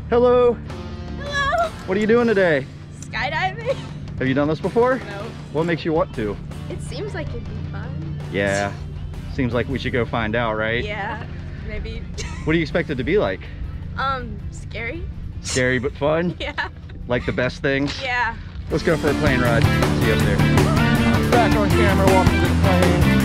Hello. Hello. What are you doing today? Skydiving. Have you done this before? No. What makes you want to? It seems like it'd be fun. Yeah. Seems like we should go find out, right? Yeah, maybe. What do you expect it to be like? Scary. Scary but fun? Yeah. Like the best things? Yeah. Let's go for a plane ride. See you up there. Back on camera, walking to the plane.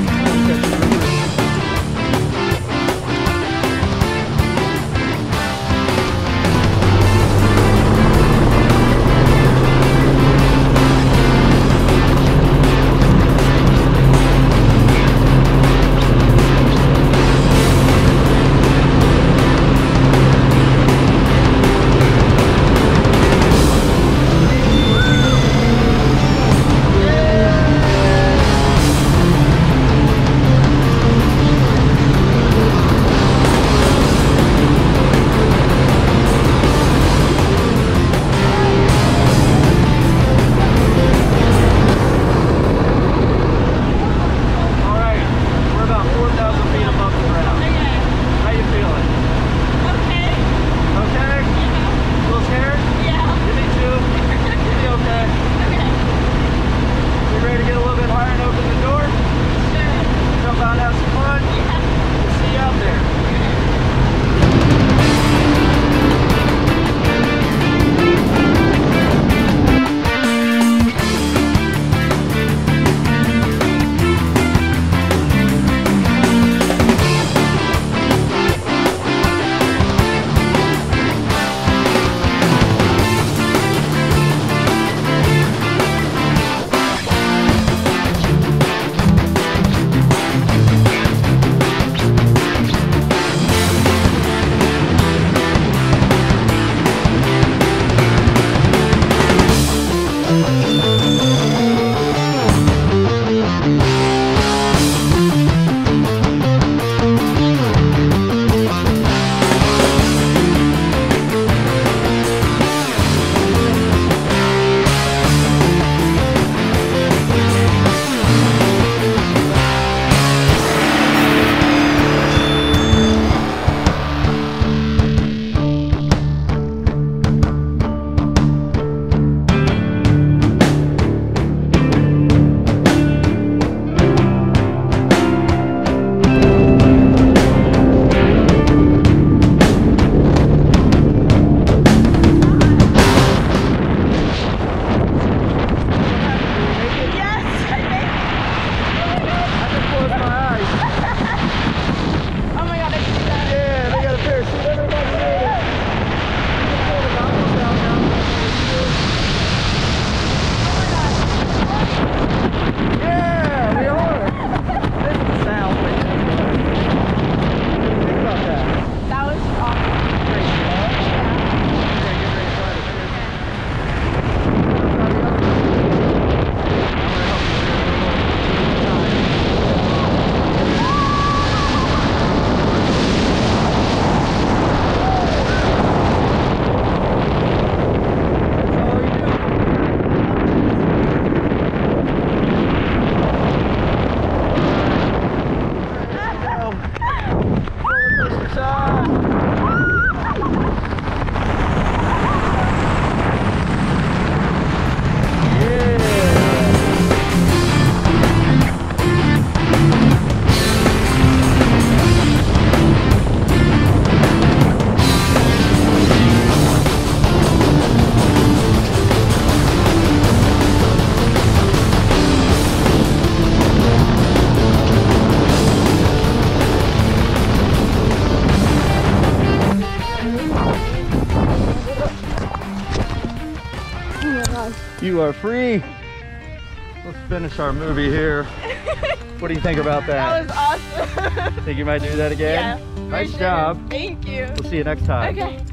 You are free. Let's finish our movie here. What do you think about that? That was awesome. Think you might do that again? Yeah. Nice job. Thank you. We'll see you next time. Okay.